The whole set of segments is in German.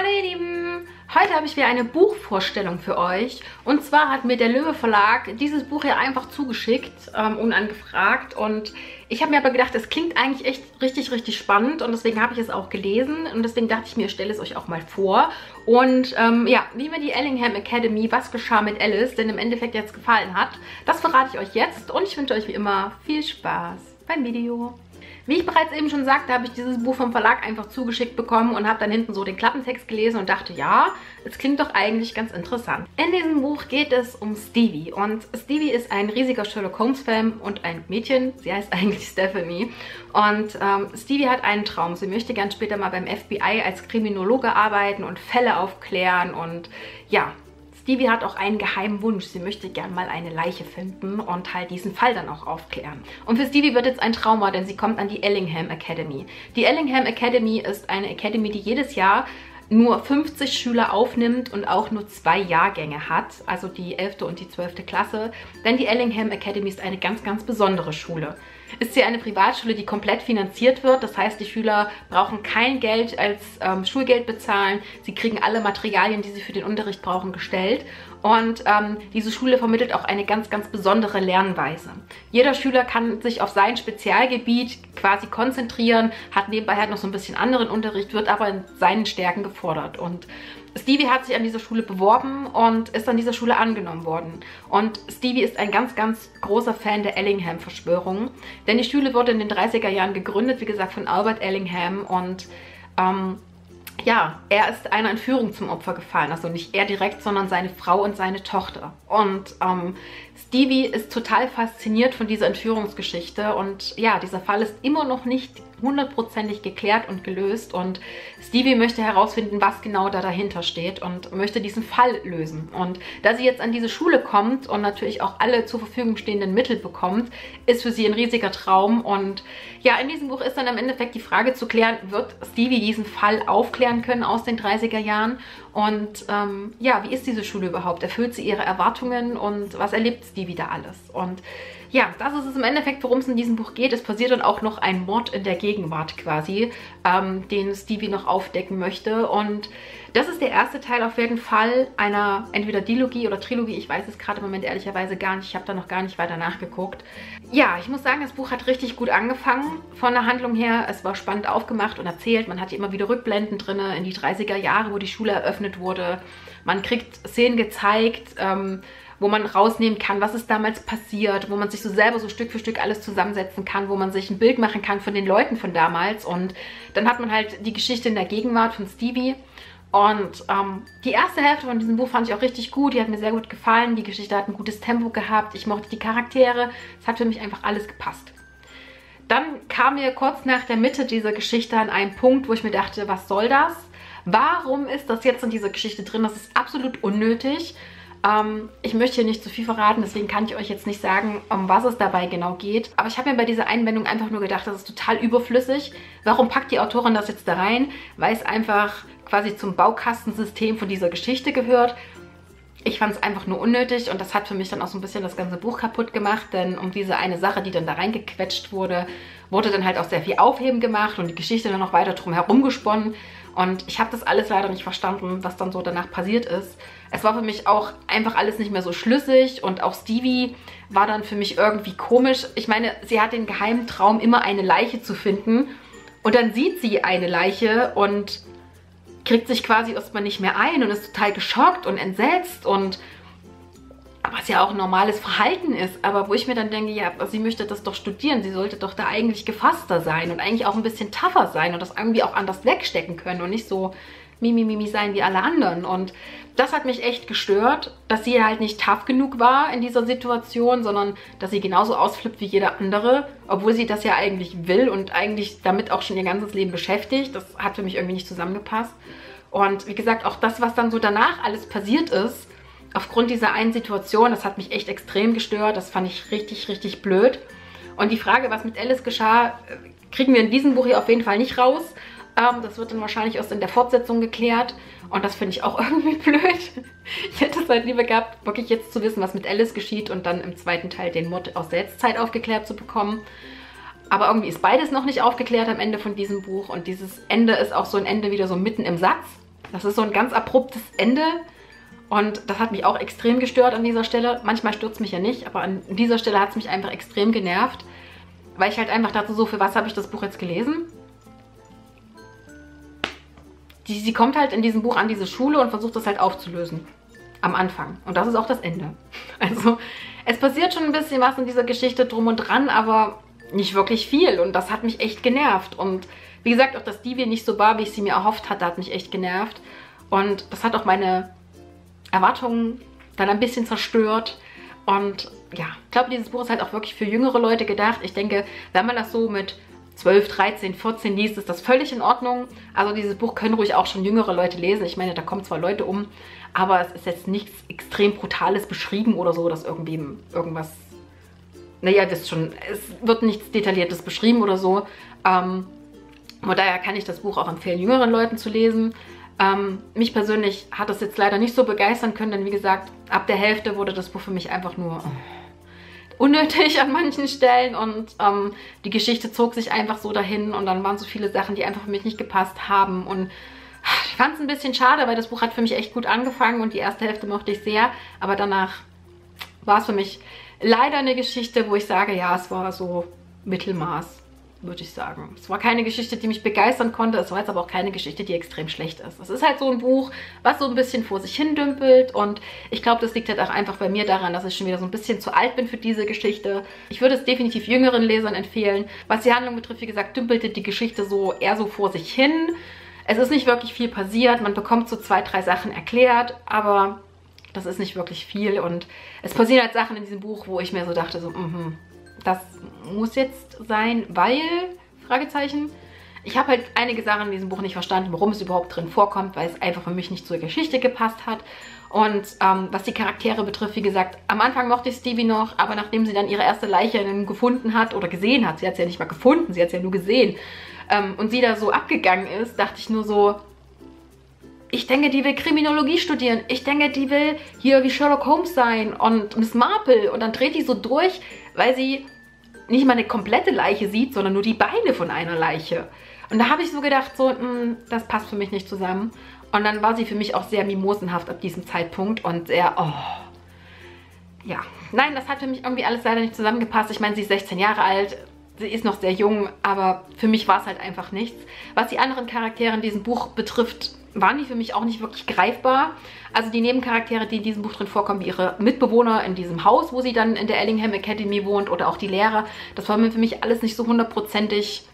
Hallo ihr Lieben! Heute habe ich wieder eine Buchvorstellung für euch. Und zwar hat mir der Löwe Verlag dieses Buch hier einfach zugeschickt, unangefragt. Und ich habe mir aber gedacht, es klingt eigentlich echt richtig spannend. Und deswegen habe ich es auch gelesen. Und deswegen dachte ich mir, ich stelle es euch auch mal vor. Und ja, wie mir die Ellingham Academy, was geschah mit Alice, denn im Endeffekt jetzt gefallen hat, das verrate ich euch jetzt. Und ich wünsche euch wie immer viel Spaß beim Video. Wie ich bereits eben schon sagte, habe ich dieses Buch vom Verlag einfach zugeschickt bekommen und habe dann hinten so den Klappentext gelesen und dachte, ja, es klingt doch eigentlich ganz interessant. In diesem Buch geht es um Stevie und Stevie ist ein riesiger Sherlock Holmes-Fan und ein Mädchen, sie heißt eigentlich Stephanie und Stevie hat einen Traum, sie möchte gern später mal beim FBI als Kriminologe arbeiten und Fälle aufklären und ja, Stevie hat auch einen geheimen Wunsch. Sie möchte gern mal eine Leiche finden und halt diesen Fall dann auch aufklären. Und für Stevie wird jetzt ein Trauma, denn sie kommt an die Ellingham Academy. Die Ellingham Academy ist eine Academy, die jedes Jahr nur 50 Schüler aufnimmt und auch nur 2 Jahrgänge hat, also die 11. und die 12. Klasse. Denn die Ellingham Academy ist eine ganz besondere Schule. Ist sie eine Privatschule, die komplett finanziert wird. Das heißt, die Schüler brauchen kein Geld als Schulgeld bezahlen. Sie kriegen alle Materialien, die sie für den Unterricht brauchen, gestellt. Und diese Schule vermittelt auch eine ganz besondere Lernweise. Jeder Schüler kann sich auf sein Spezialgebiet quasi konzentrieren, hat nebenbei halt noch so ein bisschen anderen Unterricht, wird aber in seinen Stärken gefordert. Und Stevie hat sich an dieser Schule beworben und ist an dieser Schule angenommen worden. Und Stevie ist ein ganz großer Fan der Ellingham-Verschwörung. Denn die Schule wurde in den 30er Jahren gegründet, wie gesagt, von Albert Ellingham. Und ja, er ist einer Entführung zum Opfer gefallen. Also nicht er direkt, sondern seine Frau und seine Tochter. Und Stevie ist total fasziniert von dieser Entführungsgeschichte. Und ja, dieser Fall ist immer noch nicht hundertprozentig geklärt und gelöst. Und Stevie möchte herausfinden, was genau da dahinter steht und möchte diesen Fall lösen. Und da sie jetzt an diese Schule kommt und natürlich auch alle zur Verfügung stehenden Mittel bekommt, ist für sie ein riesiger Traum. Und ja, in diesem Buch ist dann im Endeffekt die Frage zu klären, wird Stevie diesen Fall aufklären können aus den 30er Jahren? Und ja, wie ist diese Schule überhaupt? Erfüllt sie ihre Erwartungen und was erlebt Stevie da alles? Und ja, das ist es im Endeffekt, worum es in diesem Buch geht. Es passiert dann auch noch ein Mord in der Gegenwart quasi, den Stevie noch aufdecken möchte. Und das ist der erste Teil auf jeden Fall einer entweder Dilogie oder Trilogie. Ich weiß es gerade im Moment ehrlicherweise gar nicht. Ich habe da noch gar nicht weiter nachgeguckt. Ja, ich muss sagen, das Buch hat richtig gut angefangen von der Handlung her. Es war spannend aufgemacht und erzählt. Man hatte immer wieder Rückblenden drin in die 30er Jahre, wo die Schule eröffnet wurde. Man kriegt Szenen gezeigt, wo man rausnehmen kann, was ist damals passiert, wo man sich so selber so Stück für Stück alles zusammensetzen kann, wo man sich ein Bild machen kann von den Leuten von damals. Und dann hat man halt die Geschichte in der Gegenwart von Stevie. Und die erste Hälfte von diesem Buch fand ich auch richtig gut. Die hat mir sehr gut gefallen. Die Geschichte hat ein gutes Tempo gehabt. Ich mochte die Charaktere. Es hat für mich einfach alles gepasst. Dann kam mir kurz nach der Mitte dieser Geschichte an einen Punkt, wo ich mir dachte, was soll das? Warum ist das jetzt in dieser Geschichte drin? Das ist absolut unnötig. Ich möchte hier nicht zu viel verraten, deswegen kann ich euch jetzt nicht sagen, um was es dabei genau geht. Aber ich habe mir bei dieser Einwendung einfach nur gedacht, das ist total überflüssig. Warum packt die Autorin das jetzt da rein? Weil es einfach quasi zum Baukastensystem von dieser Geschichte gehört. Ich fand es einfach nur unnötig und das hat für mich dann auch so ein bisschen das ganze Buch kaputt gemacht, denn um diese eine Sache, die dann da reingequetscht wurde, wurde dann halt auch sehr viel Aufheben gemacht und die Geschichte dann noch weiter drum herum gesponnen. Und ich habe das alles leider nicht verstanden, was dann so danach passiert ist. Es war für mich auch einfach alles nicht mehr so schlüssig und auch Stevie war dann für mich irgendwie komisch. Ich meine, sie hat den geheimen Traum, immer eine Leiche zu finden und dann sieht sie eine Leiche und kriegt sich quasi erstmal nicht mehr ein und ist total geschockt und entsetzt und was ja auch ein normales Verhalten ist, aber wo ich mir dann denke, ja, sie möchte das doch studieren, sie sollte doch da eigentlich gefasster sein und eigentlich auch ein bisschen tougher sein und das irgendwie auch anders wegstecken können und nicht so Mimi sein wie alle anderen. Und das hat mich echt gestört, dass sie halt nicht tough genug war in dieser Situation, sondern dass sie genauso ausflippt wie jeder andere, obwohl sie das ja eigentlich will und eigentlich damit auch schon ihr ganzes Leben beschäftigt. Das hat für mich irgendwie nicht zusammengepasst. Und wie gesagt, auch das, was dann so danach alles passiert ist, aufgrund dieser einen Situation, das hat mich echt extrem gestört. Das fand ich richtig blöd. Und die Frage, was mit Alice geschah, kriegen wir in diesem Buch hier auf jeden Fall nicht raus. Das wird dann wahrscheinlich erst in der Fortsetzung geklärt. Und das finde ich auch irgendwie blöd. Ich hätte es halt lieber gehabt, wirklich jetzt zu wissen, was mit Alice geschieht und dann im zweiten Teil den Mord aus der Jetztzeit aufgeklärt zu bekommen. Aber irgendwie ist beides noch nicht aufgeklärt am Ende von diesem Buch. Und dieses Ende ist auch so ein Ende wieder so mitten im Satz. Das ist so ein ganz abruptes Ende. Und das hat mich auch extrem gestört an dieser Stelle. Manchmal stört es mich ja nicht, aber an dieser Stelle hat es mich einfach extrem genervt. Weil ich halt einfach dachte, so, für was habe ich das Buch jetzt gelesen? Sie kommt halt in diesem Buch an diese Schule und versucht das halt aufzulösen. Am Anfang. Und das ist auch das Ende. Also, es passiert schon ein bisschen was in dieser Geschichte drum und dran, aber nicht wirklich viel. Und das hat mich echt genervt. Und wie gesagt, auch dass Divi nicht so war, wie ich sie mir erhofft hatte, hat mich echt genervt. Und das hat auch meine Erwartungen dann ein bisschen zerstört. Und ja, ich glaube, dieses Buch ist halt auch wirklich für jüngere Leute gedacht. Ich denke, wenn man das so mit 12, 13, 14 liest, ist das völlig in Ordnung. Also dieses Buch können ruhig auch schon jüngere Leute lesen. Ich meine, da kommen zwar Leute um, aber es ist jetzt nichts extrem Brutales beschrieben oder so, dass irgendwie irgendwas... Naja, ihr wisst schon, es wird nichts Detailliertes beschrieben oder so. Von daher kann ich das Buch auch empfehlen, jüngeren Leuten zu lesen. Mich persönlich hat das jetzt leider nicht so begeistern können, denn wie gesagt, ab der Hälfte wurde das Buch für mich einfach nur unnötig an manchen Stellen und die Geschichte zog sich einfach so dahin und dann waren so viele Sachen, die einfach für mich nicht gepasst haben und ich fand es ein bisschen schade, weil das Buch hat für mich echt gut angefangen und die erste Hälfte mochte ich sehr, aber danach war es für mich leider eine Geschichte, wo ich sage, ja, es war so Mittelmaß, würde ich sagen. Es war keine Geschichte, die mich begeistern konnte. Es war jetzt aber auch keine Geschichte, die extrem schlecht ist. Es ist halt so ein Buch, was so ein bisschen vor sich hin dümpelt. Und ich glaube, das liegt halt auch einfach bei mir daran, dass ich schon wieder so ein bisschen zu alt bin für diese Geschichte. Ich würde es definitiv jüngeren Lesern empfehlen. Was die Handlung betrifft, wie gesagt, dümpelte die Geschichte so eher so vor sich hin. Es ist nicht wirklich viel passiert. Man bekommt so 2, 3 Sachen erklärt, aber das ist nicht wirklich viel. Und es passieren halt Sachen in diesem Buch, wo ich mir so dachte, so, das muss jetzt sein, weil, Fragezeichen. Ich habe halt einige Sachen in diesem Buch nicht verstanden, warum es überhaupt drin vorkommt, weil es einfach für mich nicht zur Geschichte gepasst hat. Und was die Charaktere betrifft, wie gesagt, am Anfang mochte ich Stevie noch, aber nachdem sie dann ihre erste Leiche gefunden hat oder gesehen hat, sie hat es ja nicht mal gefunden, sie hat es ja nur gesehen, und sie da so abgegangen ist, dachte ich nur so, ich denke, die will Kriminologie studieren. Ich denke, die will hier wie Sherlock Holmes sein und Miss Marple. Und dann dreht die so durch, weil sie nicht mal eine komplette Leiche sieht, sondern nur die Beine von einer Leiche. Und da habe ich so gedacht, so, das passt für mich nicht zusammen. Und dann war sie für mich auch sehr mimosenhaft ab diesem Zeitpunkt und sehr, ja. Nein, das hat für mich irgendwie alles leider nicht zusammengepasst. Ich meine, sie ist 16 Jahre alt. Sie ist noch sehr jung, aber für mich war es halt einfach nichts. Was die anderen Charaktere in diesem Buch betrifft, waren die für mich auch nicht wirklich greifbar. Also die Nebencharaktere, die in diesem Buch drin vorkommen, wie ihre Mitbewohner in diesem Haus, wo sie dann in der Ellingham Academy wohnt oder auch die Lehrer, das war mir für mich alles nicht so hundertprozentig...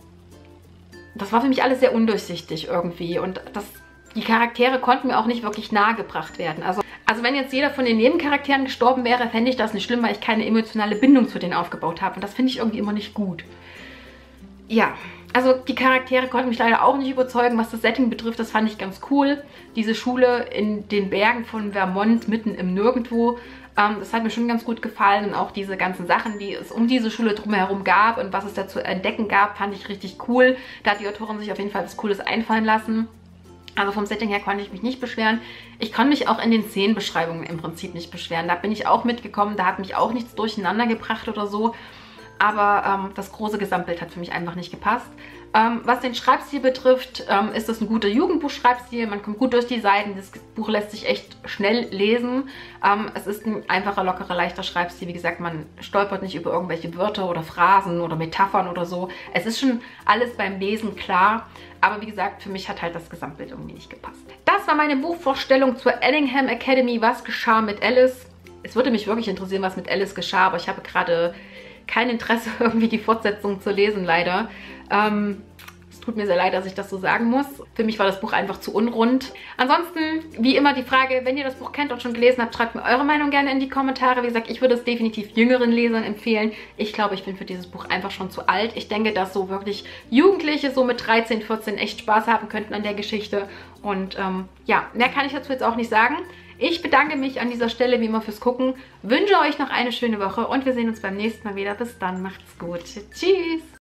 Das war für mich alles sehr undurchsichtig irgendwie und die Charaktere konnten mir auch nicht wirklich nahegebracht werden. Also wenn jetzt jeder von den Nebencharakteren gestorben wäre, fände ich das nicht schlimm, weil ich keine emotionale Bindung zu denen aufgebaut habe. Und das finde ich irgendwie immer nicht gut. Ja, also die Charaktere konnten mich leider auch nicht überzeugen, was das Setting betrifft. Das fand ich ganz cool. Diese Schule in den Bergen von Vermont, mitten im Nirgendwo, das hat mir schon ganz gut gefallen. Und auch diese ganzen Sachen, die es um diese Schule drumherum gab und was es da zu entdecken gab, fand ich richtig cool. Da hat die Autorin sich auf jeden Fall was Cooles einfallen lassen. Also vom Setting her konnte ich mich nicht beschweren. Ich konnte mich auch in den Szenenbeschreibungen im Prinzip nicht beschweren. Da bin ich auch mitgekommen, da hat mich auch nichts durcheinander gebracht oder so. Aber das große Gesamtbild hat für mich einfach nicht gepasst. Was den Schreibstil betrifft, ist das ein guter Jugendbuchschreibstil. Man kommt gut durch die Seiten. Das Buch lässt sich echt schnell lesen. Es ist ein einfacher, lockerer, leichter Schreibstil. Wie gesagt, man stolpert nicht über irgendwelche Wörter oder Phrasen oder Metaphern oder so. Es ist schon alles beim Lesen klar. Aber wie gesagt, für mich hat halt das Gesamtbild irgendwie nicht gepasst. Das war meine Buchvorstellung zur Ellingham Academy. Was geschah mit Alice? Es würde mich wirklich interessieren, was mit Alice geschah. Aber ich habe gerade kein Interesse, irgendwie die Fortsetzung zu lesen, leider. Es tut mir sehr leid, dass ich das so sagen muss. Für mich war das Buch einfach zu unrund. Ansonsten, wie immer, die Frage, wenn ihr das Buch kennt und schon gelesen habt, schreibt mir eure Meinung gerne in die Kommentare. Wie gesagt, ich würde es definitiv jüngeren Lesern empfehlen. Ich glaube, ich bin für dieses Buch einfach schon zu alt. Ich denke, dass so wirklich Jugendliche so mit 13, 14 echt Spaß haben könnten an der Geschichte. Und ja, mehr kann ich dazu jetzt auch nicht sagen. Ich bedanke mich an dieser Stelle wie immer fürs Gucken, wünsche euch noch eine schöne Woche und wir sehen uns beim nächsten Mal wieder. Bis dann, macht's gut. Tschüss!